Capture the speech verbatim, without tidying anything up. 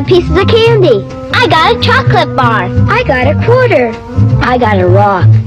got pieces of candy. I got a chocolate bar. I got a quarter. I got a rock.